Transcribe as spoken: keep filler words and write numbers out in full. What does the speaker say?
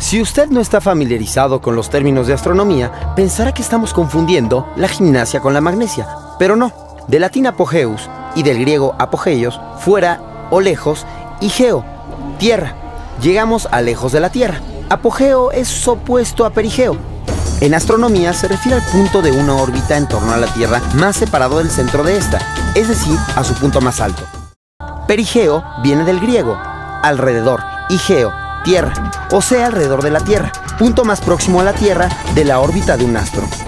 Si usted no está familiarizado con los términos de astronomía, pensará que estamos confundiendo la gimnasia con la magnesia, pero no. Del latín apogeus y del griego apogeios, fuera o lejos, y geo, tierra. Llegamos a lejos de la Tierra. Apogeo es opuesto a perigeo. En astronomía se refiere al punto de una órbita en torno a la Tierra más separado del centro de esta, es decir, a su punto más alto. Perigeo viene del griego, alrededor, y geo, tierra, o sea, alrededor de la Tierra, punto más próximo a la Tierra de la órbita de un astro.